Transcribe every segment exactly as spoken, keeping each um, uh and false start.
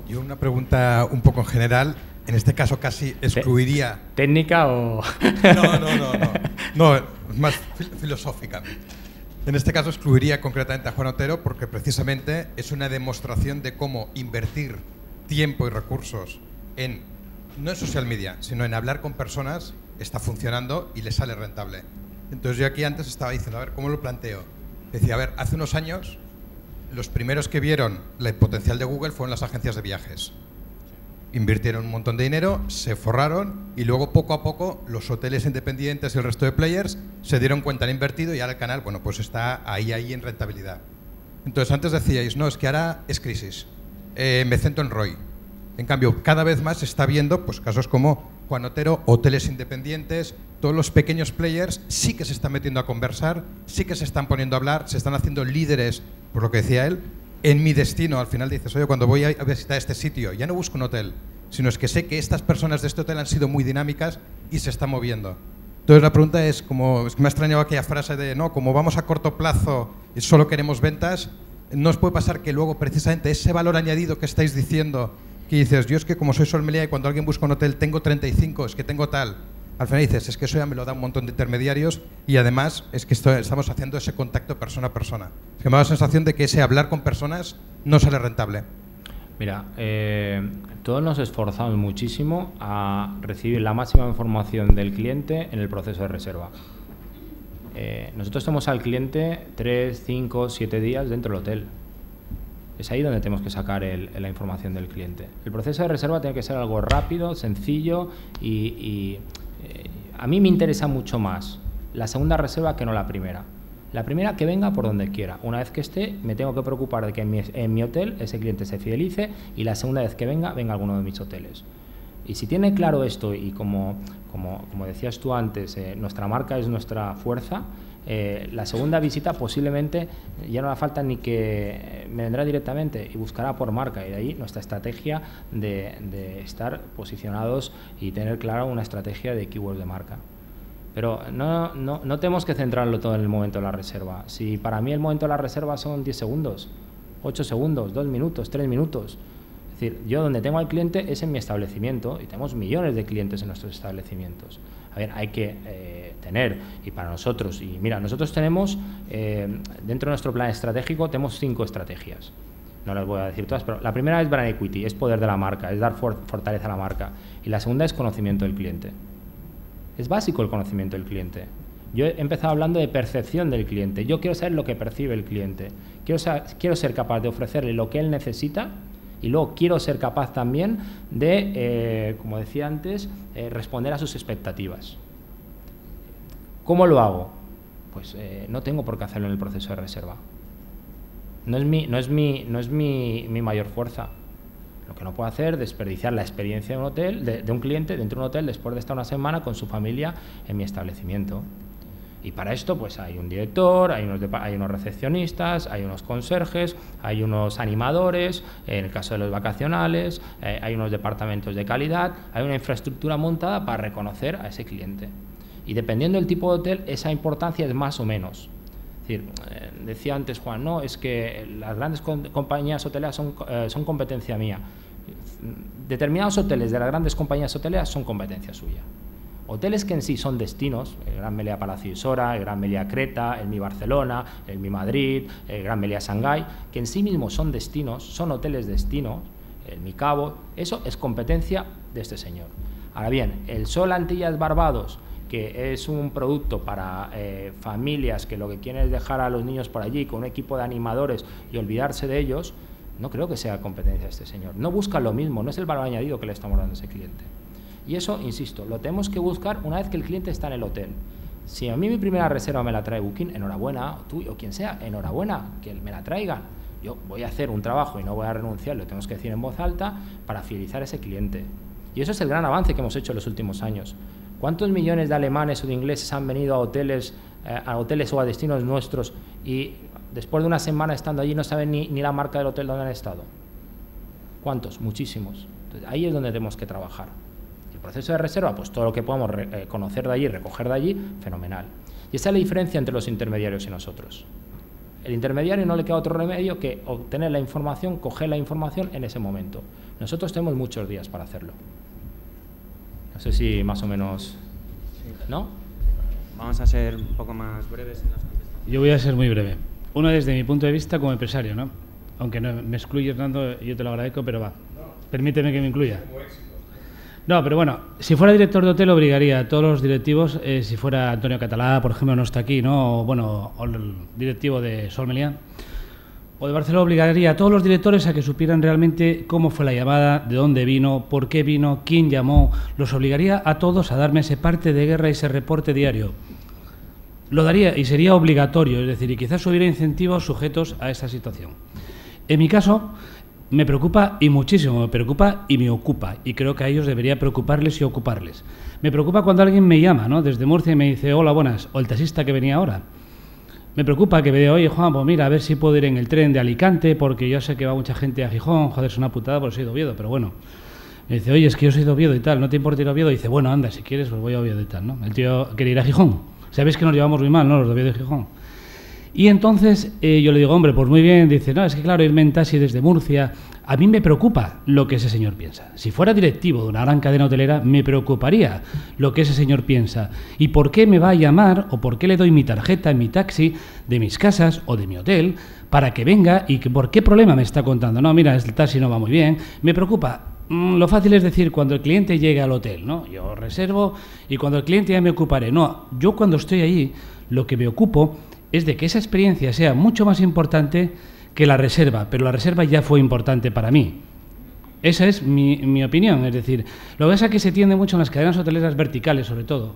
Yo una pregunta un poco en general, en este caso casi excluiría... ¿Técnica o...? No, no, no, no, no, es más fil filosófica. En este caso excluiría concretamente a Juan Otero porque precisamente es una demostración de cómo invertir tiempo y recursos en, no en social media, sino en hablar con personas, está funcionando y le sale rentable. Entonces yo aquí antes estaba diciendo, a ver, ¿cómo lo planteo? Decía, a ver, hace unos años los primeros que vieron el potencial de Google fueron las agencias de viajes. Invirtieron un montón de dinero, se forraron y luego poco a poco los hoteles independientes y el resto de players se dieron cuenta, han invertido y ahora el canal, bueno, pues está ahí, ahí en rentabilidad. Entonces antes decíais, no, es que ahora es crisis, eh, me centro en R O I. En cambio, cada vez más se está viendo pues, casos como Juan Otero, hoteles independientes, todos los pequeños players sí que se están metiendo a conversar, sí que se están poniendo a hablar, se están haciendo líderes, por lo que decía él, en mi destino. Al final dices, oye, cuando voy a visitar este sitio, ya no busco un hotel, sino es que sé que estas personas de este hotel han sido muy dinámicas y se están moviendo. Entonces la pregunta es, como, es que me ha extrañado aquella frase de, no, como vamos a corto plazo y solo queremos ventas, ¿no os puede pasar que luego precisamente ese valor añadido que estáis diciendo, que dices, yo es que como soy sommelier y cuando alguien busca un hotel tengo treinta y cinco, es que tengo tal, al final dices, es que eso ya me lo da un montón de intermediarios y además es que esto, estamos haciendo ese contacto persona a persona. Es que me da la sensación de que ese hablar con personas no sale rentable. Mira, eh, todos nos esforzamos muchísimo a recibir la máxima información del cliente en el proceso de reserva. Eh, nosotros tenemos al cliente tres, cinco, siete días dentro del hotel. Es ahí donde tenemos que sacar el, la información del cliente. El proceso de reserva tiene que ser algo rápido, sencillo y, y eh, a mí me interesa mucho más la segunda reserva que no la primera. La primera que venga por donde quiera. Una vez que esté, me tengo que preocupar de que en mi, en mi hotel ese cliente se fidelice y la segunda vez que venga, venga a alguno de mis hoteles. Y si tiene claro esto y como, como, como decías tú antes, eh, nuestra marca es nuestra fuerza, eh, la segunda visita posiblemente ya no le falta ni que me vendrá directamente y buscará por marca y de ahí nuestra estrategia de, de estar posicionados y tener clara una estrategia de keywords de marca. Pero no, no, no tenemos que centrarlo todo en el momento de la reserva. Si para mí el momento de la reserva son diez segundos, ocho segundos, dos minutos, tres minutos. Es decir, yo donde tengo al cliente es en mi establecimiento y tenemos millones de clientes en nuestros establecimientos. A ver, hay que eh, tener, y para nosotros, y mira, nosotros tenemos, eh, dentro de nuestro plan estratégico, tenemos cinco estrategias. No las voy a decir todas, pero la primera es brand equity, es poder de la marca, es dar for fortaleza a la marca. Y la segunda es conocimiento del cliente. Es básico el conocimiento del cliente. Yo he empezado hablando de percepción del cliente. Yo quiero saber lo que percibe el cliente. Quiero, quiero ser capaz de ofrecerle lo que él necesita y luego quiero ser capaz también de, eh, como decía antes, eh, responder a sus expectativas. ¿Cómo lo hago? Pues eh, no tengo por qué hacerlo en el proceso de reserva. No es mi, no es mi, no es mi, mi mayor fuerza. Lo que no puedo hacer es desperdiciar la experiencia de un hotel, de, de un cliente dentro de un hotel después de estar una semana con su familia en mi establecimiento. Y para esto pues hay un director, hay unos, hay unos recepcionistas, hay unos conserjes, hay unos animadores, en el caso de los vacacionales, eh, hay unos departamentos de calidad, hay una infraestructura montada para reconocer a ese cliente. Y dependiendo del tipo de hotel, esa importancia es más o menos. Es decir, eh, decía antes Juan, no, es que las grandes compañías hoteleras son, eh, son competencia mía. Determinados hoteles de las grandes compañías hoteleras son competencia suya. Hoteles que en sí son destinos, el Gran Meliá Palacio Isora, el Gran Meliá Creta, el Mi Barcelona, el Mi Madrid, el Gran Meliá Shanghái, que en sí mismos son destinos, son hoteles destinos, el Mi Cabo, eso es competencia de este señor. Ahora bien, el Sol Antillas Barbados, que es un producto para eh, familias que lo que quieren es dejar a los niños por allí con un equipo de animadores y olvidarse de ellos, no creo que sea competencia de este señor. No busca lo mismo, no es el valor añadido que le estamos dando a ese cliente. Y eso, insisto, lo tenemos que buscar una vez que el cliente está en el hotel. Si a mí mi primera reserva me la trae Booking, enhorabuena, o tú o quien sea, enhorabuena, que me la traigan. Yo voy a hacer un trabajo y no voy a renunciar, lo tenemos que decir en voz alta, para fidelizar a ese cliente. Y eso es el gran avance que hemos hecho en los últimos años. ¿Cuántos millones de alemanes o de ingleses han venido a hoteles, eh, a hoteles o a destinos nuestros y después de una semana estando allí no saben ni, ni la marca del hotel donde han estado? ¿Cuántos? Muchísimos. Entonces, ahí es donde tenemos que trabajar. El proceso de reserva, pues todo lo que podamos eh, conocer de allí, recoger de allí, fenomenal. Y esa es la diferencia entre los intermediarios y nosotros. El intermediario no le queda otro remedio que obtener la información, coger la información en ese momento. Nosotros tenemos muchos días para hacerlo. No sé si más o menos... ¿No? Vamos a ser un poco más breves en las contestaciones. Yo voy a ser muy breve. Uno desde mi punto de vista como empresario, ¿no? Aunque no me excluye, Hernando, yo te lo agradezco, pero va. Permíteme que me incluya. No, pero bueno, si fuera director de hotel obligaría a todos los directivos, eh, si fuera Antonio Catalá, por ejemplo, no está aquí, ¿no? O, bueno, o el directivo de Sol Meliá, o de Barcelona, obligaría a todos los directores a que supieran realmente cómo fue la llamada, de dónde vino, por qué vino, quién llamó. Los obligaría a todos a darme ese parte de guerra y ese reporte diario. Lo daría y sería obligatorio, es decir, y quizás hubiera incentivos sujetos a esa situación. En mi caso, me preocupa y muchísimo, me preocupa y me ocupa, y creo que a ellos debería preocuparles y ocuparles. Me preocupa cuando alguien me llama, ¿no?, desde Murcia y me dice, hola, buenas, o el taxista que venía ahora. Me preocupa que me diga, oye, Juan, pues mira, a ver si puedo ir en el tren de Alicante, porque yo sé que va mucha gente a Gijón, joder, es una putada porque soy de Oviedo, pero bueno. Me dice, oye, es que yo soy de Oviedo y tal, ¿no te importa ir a Oviedo? Y dice, bueno, anda, si quieres, pues voy a Oviedo y tal, ¿no? El tío quiere ir a Gijón. Sabéis que nos llevamos muy mal, ¿no?, los de Oviedo y Gijón. Y entonces eh, yo le digo, hombre, pues muy bien. Dice, no, es que claro, irme en taxi desde Murcia, a mí me preocupa lo que ese señor piensa. Si fuera directivo de una gran cadena hotelera, me preocuparía lo que ese señor piensa. ¿Y por qué me va a llamar o por qué le doy mi tarjeta en mi taxi de mis casas o de mi hotel para que venga y que, por qué problema me está contando? No, mira, el taxi no va muy bien. Me preocupa. Mm, lo fácil es decir, cuando el cliente llegue al hotel, ¿no? Yo reservo y cuando el cliente ya me ocuparé. No, yo cuando estoy allí, lo que me ocupo es de que esa experiencia sea mucho más importante que la reserva, pero la reserva ya fue importante para mí. Esa es mi, mi opinión, es decir, lo que pasa es que se tiende mucho en las cadenas hoteleras verticales, sobre todo,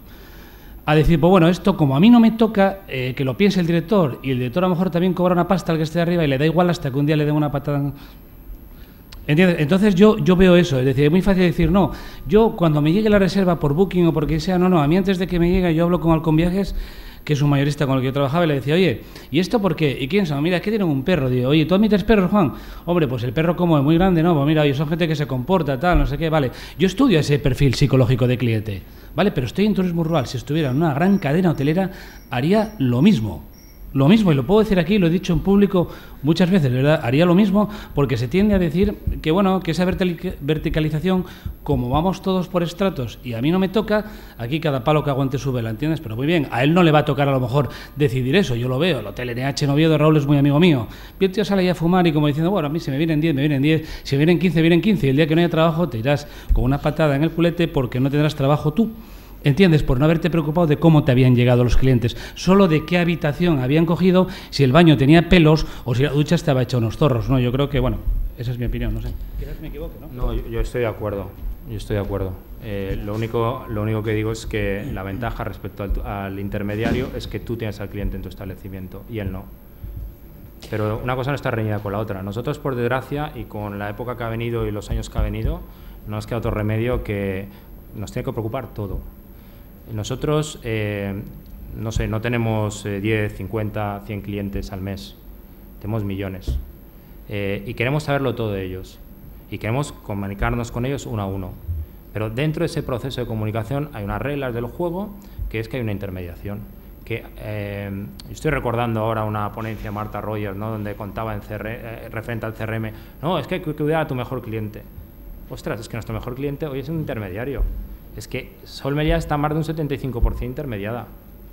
a decir, pues bueno, esto como a mí no me toca, eh, que lo piense el director, y el director a lo mejor también cobra una pasta al que esté arriba y le da igual hasta que un día le den una patada. ¿Entiendes? Entonces yo, yo veo eso, es decir, es muy fácil decir, no, yo cuando me llegue la reserva por Booking o por quien sea, no, no, a mí antes de que me llegue yo hablo con Halcón Viajes, que es un mayorista con el que yo trabajaba, y le decía, oye, ¿y esto por qué? ¿Y quién son? Mira, es que tienen un perro. Digo, oye, ¿tú admites perros, Juan? Hombre, pues el perro como es muy grande, ¿no? Pues mira, oye, son gente que se comporta, tal, no sé qué, vale. Yo estudio ese perfil psicológico de cliente, ¿vale? Pero estoy en turismo rural. Si estuviera en una gran cadena hotelera, haría lo mismo. Lo mismo, y lo puedo decir aquí, lo he dicho en público muchas veces, ¿verdad? Haría lo mismo porque se tiende a decir que, bueno, que esa verticalización, como vamos todos por estratos y a mí no me toca, aquí cada palo que aguante su vela, ¿entiendes? Pero muy bien, a él no le va a tocar a lo mejor decidir eso, yo lo veo, el Hotel N H en Oviedo, Raúl es muy amigo mío. Y el tío sale ahí a fumar y como diciendo, bueno, a mí si me vienen diez, me vienen diez, si me vienen quince, vienen quince, y el día que no haya trabajo te irás con una patada en el culete porque no tendrás trabajo tú. ¿Entiendes? Por no haberte preocupado de cómo te habían llegado los clientes, solo de qué habitación habían cogido, si el baño tenía pelos o si la ducha estaba hecha unos zorros, ¿no? Yo creo que, bueno, esa es mi opinión, no sé. Quizás me equivoque, ¿no? No, yo, yo estoy de acuerdo, yo estoy de acuerdo. Eh, lo único, lo único que digo es que la ventaja respecto al, al intermediario es que tú tienes al cliente en tu establecimiento y él no. Pero una cosa no está reñida con la otra. Nosotros, por desgracia, y con la época que ha venido y los años que ha venido, no nos queda otro remedio que nos tiene que preocupar todo. Nosotros, eh, no sé, no tenemos eh, diez, cincuenta, cien clientes al mes, tenemos millones. Eh, y queremos saberlo todo de ellos. Y queremos comunicarnos con ellos uno a uno. Pero dentro de ese proceso de comunicación hay unas reglas del juego, que es que hay una intermediación. Que, eh, estoy recordando ahora una ponencia de Marta Rogers, ¿no?, donde contaba en C R, eh, referente al C R M, no, es que hay que cuidar a tu mejor cliente. Ostras, es que nuestro mejor cliente hoy es un intermediario. Es que Sol Meliá está más de un setenta y cinco por ciento intermediada.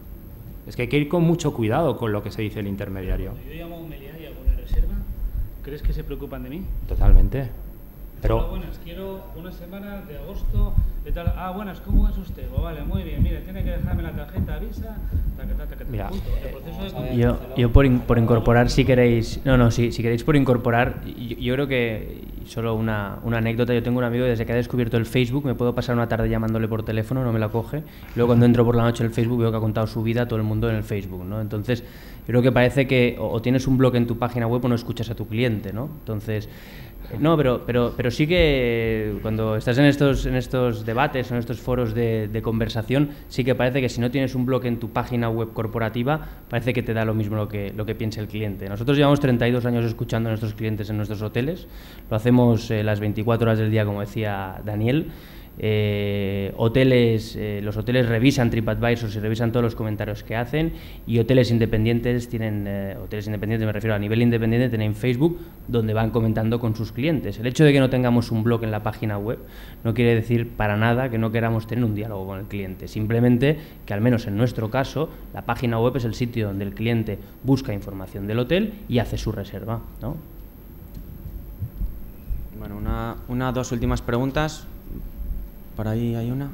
Es que hay que ir con mucho cuidado con lo que se dice el intermediario. Cuando yo llamo a un Meliá y hago una reserva, ¿crees que se preocupan de mí? Totalmente. Pero... Ah, buenas, quiero una semana de agosto de tal... Ah, buenas, ¿cómo es usted? Oh, vale, muy bien, mire, tiene que dejarme la tarjeta, avisa... Taca, taca, taca, Mira, punto. El proceso de... Yo, yo por, in, por incorporar, si queréis... No, no, si, si queréis por incorporar, yo, yo creo que... Solo una, una anécdota, yo tengo un amigo que desde que ha descubierto el Facebook, me puedo pasar una tarde llamándole por teléfono, no me la coge. Luego cuando entro por la noche en el Facebook veo que ha contado su vida a todo el mundo en el Facebook, ¿no? Entonces, yo creo que parece que o, o tienes un blog en tu página web o no escuchas a tu cliente, ¿no? Entonces... No, pero, pero, pero sí que cuando estás en estos, en estos debates o en estos foros de, de conversación, sí que parece que si no tienes un blog en tu página web corporativa, parece que te da lo mismo lo que, lo que piensa el cliente. Nosotros llevamos treinta y dos años escuchando a nuestros clientes en nuestros hoteles, lo hacemos eh, las veinticuatro horas del día, como decía Daniel, eh, hoteles, eh, los hoteles revisan TripAdvisor y revisan todos los comentarios que hacen, y hoteles independientes tienen, eh, hoteles independientes me refiero a nivel independiente, tienen Facebook donde van comentando con sus clientes. El hecho de que no tengamos un blog en la página web no quiere decir para nada que no queramos tener un diálogo con el cliente, simplemente que al menos en nuestro caso la página web es el sitio donde el cliente busca información del hotel y hace su reserva, ¿no? Bueno, una, una dos últimas preguntas. Por ahí hay una.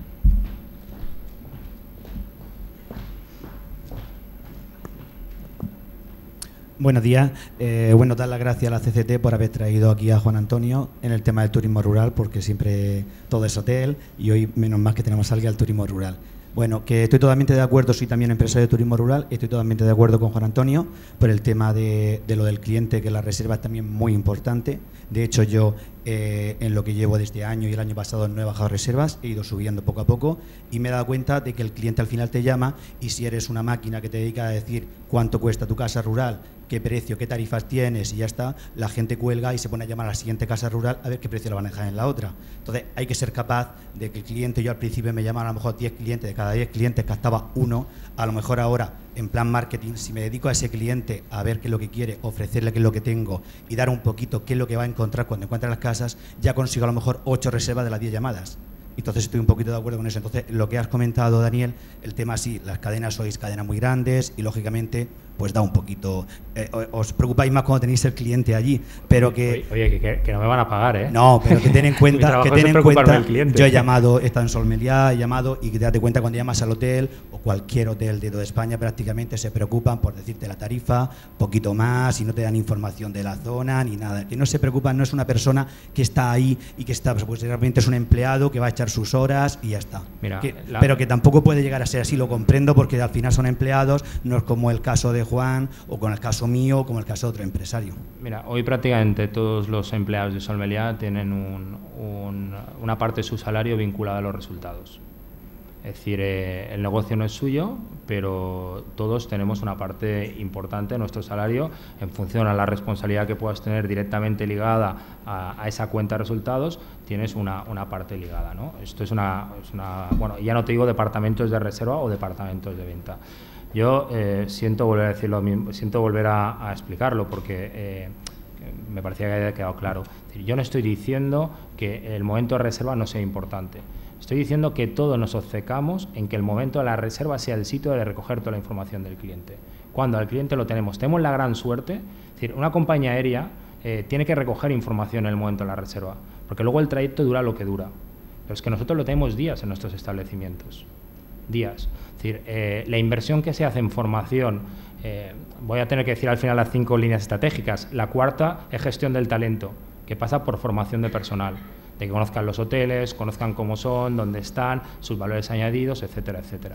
Buenos días. Eh, bueno, dar las gracias a la C C T por haber traído aquí a Juan Antonio en el tema del turismo rural, porque siempre todo es hotel y hoy menos mal que tenemos a alguien al turismo rural. Bueno, que estoy totalmente de acuerdo, soy también empresario de turismo rural, estoy totalmente de acuerdo con Juan Antonio por el tema de, de lo del cliente, que la reserva es también muy importante. De hecho, yo eh, en lo que llevo de este año y el año pasado no he bajado reservas, he ido subiendo poco a poco y me he dado cuenta de que el cliente al final te llama, y si eres una máquina que te dedica a decir cuánto cuesta tu casa rural, qué precio, qué tarifas tienes y ya está, la gente cuelga y se pone a llamar a la siguiente casa rural a ver qué precio la van a dejar en la otra. Entonces hay que ser capaz de que el cliente, yo al principio me llamaban a lo mejor diez clientes, de cada diez clientes captaba uno, a lo mejor ahora en plan marketing, si me dedico a ese cliente a ver qué es lo que quiere, ofrecerle qué es lo que tengo y dar un poquito qué es lo que va a encontrar cuando encuentre las casas, ya consigo a lo mejor ocho reservas de las diez llamadas. Entonces estoy un poquito de acuerdo con eso. Entonces, lo que has comentado, Daniel, el tema sí, las cadenas sois cadenas muy grandes y lógicamente pues da un poquito, eh, os preocupáis más cuando tenéis el cliente allí, pero que... Oye, oye que, que no me van a pagar, ¿eh? No, pero que ten en cuenta, que ten en cuenta, yo he ¿eh? llamado, he estado en Solmeliá, he llamado, y que te date cuenta cuando llamas al hotel o cualquier hotel de toda España prácticamente se preocupan por decirte la tarifa, poquito más, y no te dan información de la zona ni nada, que no se preocupan, no es una persona que está ahí y que está, pues realmente es un empleado que va a echar sus horas y ya está. Mira, que, la... Pero que tampoco puede llegar a ser así, lo comprendo, porque al final son empleados, no es como el caso de Juan o con el caso mío o como el caso de otro empresario. Mira, hoy prácticamente todos los empleados de Solmeliá tienen un, un, una parte de su salario vinculada a los resultados. Es decir, eh, el negocio no es suyo, pero todos tenemos una parte importante de nuestro salario en función a la responsabilidad que puedas tener directamente ligada a, a esa cuenta de resultados, tienes una, una parte ligada, ¿no? Esto es una, es una... Bueno, ya no te digo departamentos de reserva o departamentos de venta. Yo eh, siento volver a decirlo, siento volver a, a explicarlo porque eh, me parecía que había quedado claro. Es decir, yo no estoy diciendo que el momento de reserva no sea importante. Estoy diciendo que todos nos obcecamos en que el momento de la reserva sea el sitio de recoger toda la información del cliente. Cuando al cliente lo tenemos, tenemos la gran suerte, es decir, una compañía aérea eh, tiene que recoger información en el momento de la reserva, porque luego el trayecto dura lo que dura. Pero es que nosotros lo tenemos días en nuestros establecimientos. Días. Es decir, eh, la inversión que se hace en formación, eh, voy a tener que decir al final las cinco líneas estratégicas. La cuarta es gestión del talento, que pasa por formación de personal, de que conozcan los hoteles, conozcan cómo son, dónde están, sus valores añadidos, etcétera, etcétera.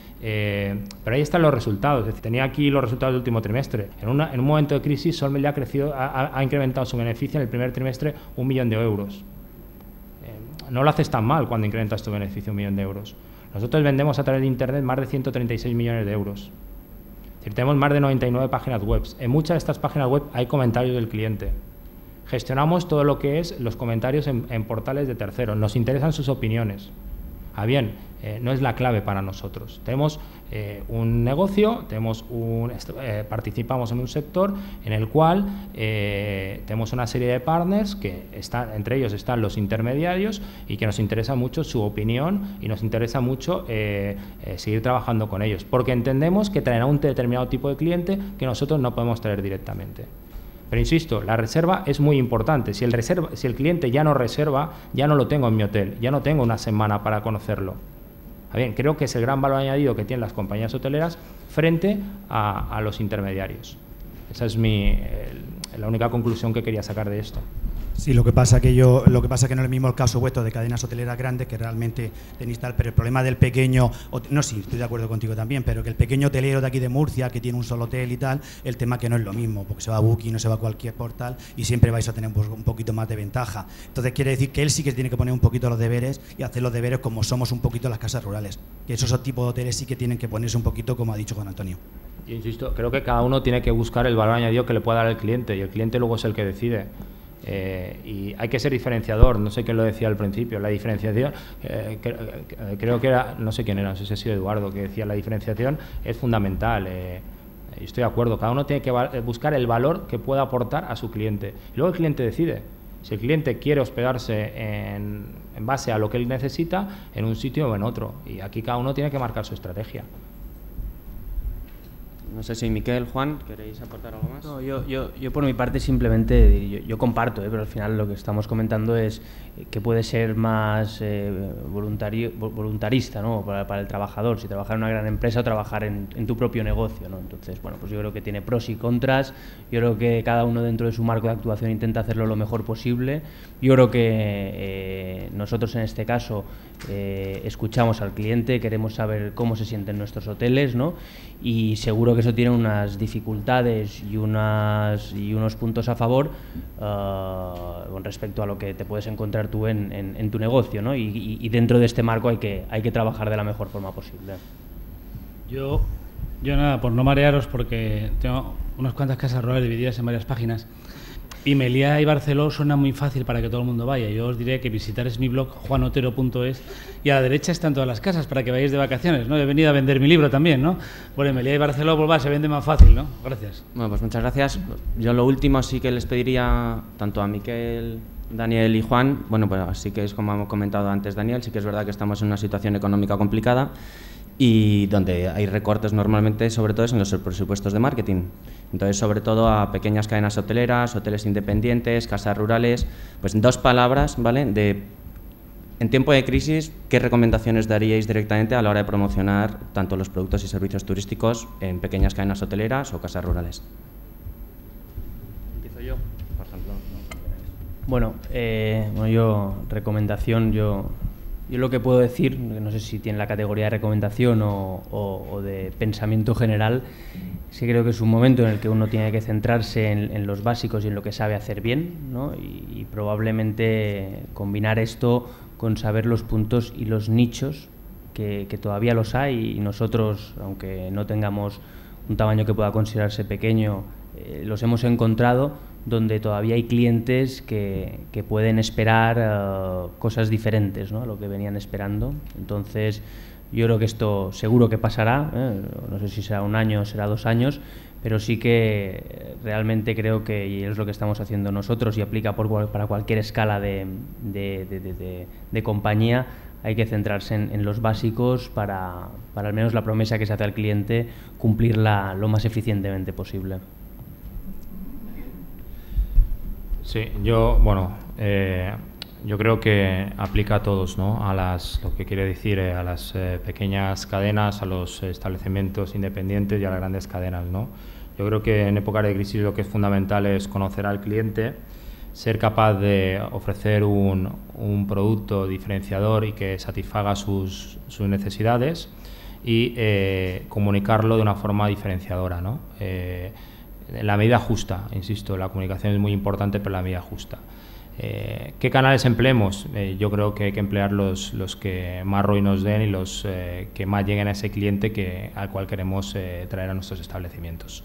Eh, pero ahí están los resultados. Es decir, tenía aquí los resultados del último trimestre. En, una, en un momento de crisis, Solmeliá ha crecido, ha, ha incrementado su beneficio en el primer trimestre un millón de euros. Eh, no lo haces tan mal cuando incrementas tu beneficio un millón de euros. Nosotros vendemos a través de Internet más de ciento treinta y seis millones de euros. Es decir, tenemos más de noventa y nueve páginas web. En muchas de estas páginas web hay comentarios del cliente. Gestionamos todo lo que es los comentarios en, en portales de terceros. Nos interesan sus opiniones. Ah, bien, eh, no es la clave para nosotros. Tenemos eh, un negocio, tenemos un, eh, participamos en un sector en el cual eh, tenemos una serie de partners que están, entre ellos están los intermediarios, y que nos interesa mucho su opinión y nos interesa mucho eh, eh, seguir trabajando con ellos, porque entendemos que traerá un determinado tipo de cliente que nosotros no podemos traer directamente. Pero insisto, la reserva es muy importante. Si el, reserva, si el cliente ya no reserva, ya no lo tengo en mi hotel, ya no tengo una semana para conocerlo. Bien, creo que es el gran valor añadido que tienen las compañías hoteleras frente a, a los intermediarios. Esa es mi, el, la única conclusión que quería sacar de esto. Sí, lo que pasa que yo, lo que pasa que no es el mismo el caso vuestro de cadenas hoteleras grandes que realmente tenéis tal, pero el problema del pequeño, no, sí, estoy de acuerdo contigo también, pero que el pequeño hotelero de aquí de Murcia, que tiene un solo hotel y tal, el tema que no es lo mismo, porque se va a Booking, no se va a cualquier portal y siempre vais a tener pues, un poquito más de ventaja. Entonces quiere decir que él sí que tiene que poner un poquito los deberes y hacer los deberes como somos un poquito las casas rurales, que esos tipos de hoteles sí que tienen que ponerse un poquito, como ha dicho Juan Antonio. Yo insisto, creo que cada uno tiene que buscar el valor añadido que le pueda dar el cliente, y el cliente luego es el que decide. Eh, y hay que ser diferenciador, no sé quién lo decía al principio, la diferenciación, eh, que, eh, creo que era, no sé quién era, no sé si ha sido Eduardo, que decía la diferenciación es fundamental. Eh, estoy de acuerdo, cada uno tiene que buscar el valor que pueda aportar a su cliente. Y luego el cliente decide. Si el cliente quiere hospedarse en, en base a lo que él necesita, en un sitio o en otro. Y aquí cada uno tiene que marcar su estrategia. No sé si Miquel, Juan, ¿queréis aportar algo más? No, yo, yo, yo por mi parte simplemente, yo, yo comparto, ¿eh? Pero al final lo que estamos comentando es que puede ser más eh, voluntario, voluntarista, ¿no? Para, para el trabajador, si trabajar en una gran empresa o trabajar en, en tu propio negocio, ¿no? Entonces, bueno, pues yo creo que tiene pros y contras, yo creo que cada uno dentro de su marco de actuación intenta hacerlo lo mejor posible. Yo creo que eh, nosotros en este caso eh, escuchamos al cliente, queremos saber cómo se sienten nuestros hoteles, ¿no? Y seguro que eso tiene unas dificultades y, unas, y unos puntos a favor uh, con respecto a lo que te puedes encontrar tú en, en, en tu negocio, ¿no? Y, y, y dentro de este marco hay que, hay que trabajar de la mejor forma posible. Yo, yo nada, por no marearos, porque tengo unas cuantas casas rurales divididas en varias páginas, y Meliá y Barceló suena muy fácil para que todo el mundo vaya. Yo os diré que visitar es mi blog, juan otero punto es, y a la derecha están todas las casas para que vayáis de vacaciones, ¿no? He venido a vender mi libro también, ¿no? Bueno, Meliá y Barceló, pues va, se vende más fácil, ¿no? Gracias. Bueno, pues muchas gracias. Yo lo último sí que les pediría tanto a Miquel, Daniel y Juan, bueno, pues así que es como hemos comentado antes Daniel, sí que es verdad que estamos en una situación económica complicada y donde hay recortes normalmente, sobre todo es en los presupuestos de marketing. Entonces, sobre todo a pequeñas cadenas hoteleras, hoteles independientes, casas rurales, pues en dos palabras, ¿vale? De, en tiempo de crisis, ¿qué recomendaciones daríais directamente a la hora de promocionar tanto los productos y servicios turísticos en pequeñas cadenas hoteleras o casas rurales? Empiezo yo, por ejemplo. Bueno, eh, bueno, yo, recomendación, yo... Yo lo que puedo decir, no sé si tiene la categoría de recomendación o, o, o de pensamiento general, sí creo que es un momento en el que uno tiene que centrarse en, en los básicos y en lo que sabe hacer bien, ¿no? y, y probablemente combinar esto con saber los puntos y los nichos, que, que todavía los hay, y nosotros, aunque no tengamos un tamaño que pueda considerarse pequeño, eh, los hemos encontrado donde todavía hay clientes que, que pueden esperar uh, cosas diferentes, ¿no? A lo que venían esperando. Entonces, yo creo que esto seguro que pasará, ¿eh? No sé si será un año o será dos años, pero sí que realmente creo que, y es lo que estamos haciendo nosotros y aplica por, para cualquier escala de, de, de, de, de, de compañía, hay que centrarse en, en los básicos para, para al menos la promesa que se hace al cliente, cumplirla lo más eficientemente posible. Sí, yo, bueno, eh, yo creo que aplica a todos, ¿no? A las, lo que quiere decir, eh, a las eh, pequeñas cadenas, a los establecimientos independientes y a las grandes cadenas, ¿no? Yo creo que en época de crisis lo que es fundamental es conocer al cliente, ser capaz de ofrecer un, un producto diferenciador y que satisfaga sus, sus necesidades y eh, comunicarlo de una forma diferenciadora, ¿no? Eh, en la medida justa, insisto, la comunicación es muy importante, pero la medida justa. Eh, ¿Qué canales empleemos? Eh, yo creo que hay que emplear los, los que más R O I nos den y los eh, que más lleguen a ese cliente que, al cual queremos eh, traer a nuestros establecimientos.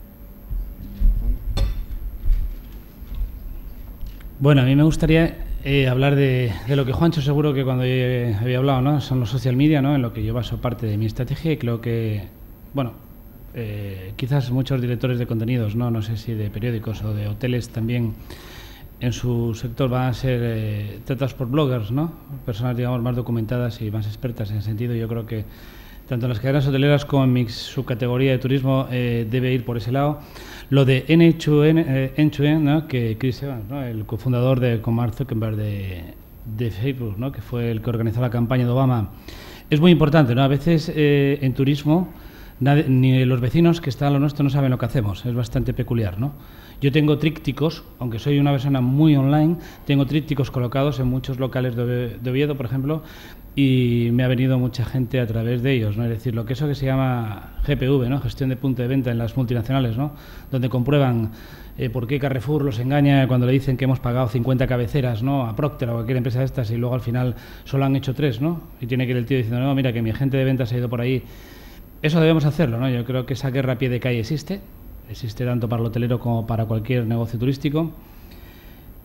Bueno, a mí me gustaría eh, hablar de, de lo que Juancho seguro que cuando eh, había hablado, ¿no? Son los social media, ¿no? En lo que yo baso parte de mi estrategia, y creo que, bueno, Eh, quizás muchos directores de contenidos, ¿no? no sé si de periódicos o de hoteles también en su sector van a ser eh, tratados por bloggers, ¿no? Personas, digamos, más documentadas y más expertas en ese sentido. Yo creo que tanto en las cadenas hoteleras como en mi subcategoría de turismo eh, debe ir por ese lado. Lo de N dos N, eh, N dos N, ¿no? Que Chris Evans, ¿no? El cofundador de, con Mark Zuckerberg de, de Facebook, ¿no? Que fue el que organizó la campaña de Obama, es muy importante, ¿no? A veces eh, en turismo Nadie, ni los vecinos que están a lo nuestro no saben lo que hacemos, es bastante peculiar, ¿no? Yo tengo trípticos, aunque soy una persona muy online, tengo trípticos colocados en muchos locales de, de Oviedo, por ejemplo, y me ha venido mucha gente a través de ellos, ¿no? Es decir, lo que eso que se llama G P V, ¿no? Gestión de punto de venta en las multinacionales, ¿no? Donde comprueban eh, por qué Carrefour los engaña cuando le dicen que hemos pagado cincuenta cabeceras, ¿no? A Procter o a cualquier empresa de estas, y luego al final solo han hecho tres, ¿no? Y tiene que ir el tío diciendo, no, mira, que mi agente de ventas ha ido por ahí. Eso debemos hacerlo, ¿no? Yo creo que esa guerra a pie de calle existe, existe tanto para el hotelero como para cualquier negocio turístico.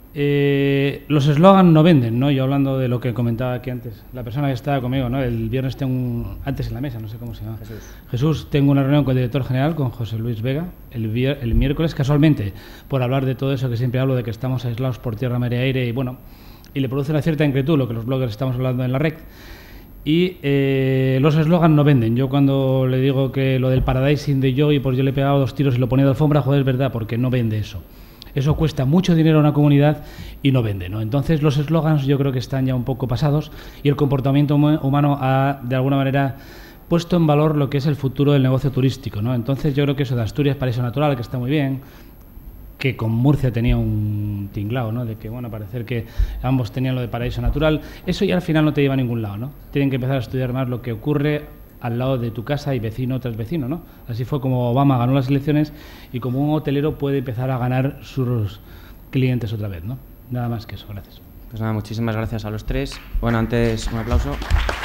Eh, los eslogans no venden, ¿no? Yo hablando de lo que comentaba aquí antes, la persona que estaba conmigo, ¿no? El viernes tengo un, antes en la mesa, no sé cómo se llama. Jesús. Jesús, tengo una reunión con el director general, con José Luis Vega, el, vier, el miércoles, casualmente, por hablar de todo eso que siempre hablo, de que estamos aislados por tierra, mar y aire, y bueno, y le produce una cierta inquietud lo que los bloggers estamos hablando en la red. Y eh, los eslogans no venden. Yo cuando le digo que lo del paradising de Yogi, pues yo le he pegado dos tiros y lo ponía de alfombra, joder, es verdad, porque no vende eso. Eso cuesta mucho dinero a una comunidad y no vende, ¿no? Entonces los eslogans yo creo que están ya un poco pasados y el comportamiento humano ha, de alguna manera, puesto en valor lo que es el futuro del negocio turístico, ¿no? Entonces yo creo que eso de Asturias Paraíso Natural, que está muy bien, que con Murcia tenía un tinglao, ¿no? De que, bueno, parecer que ambos tenían lo de paraíso natural, eso ya al final no te lleva a ningún lado, ¿no? Tienen que empezar a estudiar más lo que ocurre al lado de tu casa y vecino tras vecino, ¿no? Así fue como Obama ganó las elecciones y como un hotelero puede empezar a ganar sus clientes otra vez, ¿no? Nada más que eso, gracias. Pues nada, muchísimas gracias a los tres. Bueno, antes un aplauso.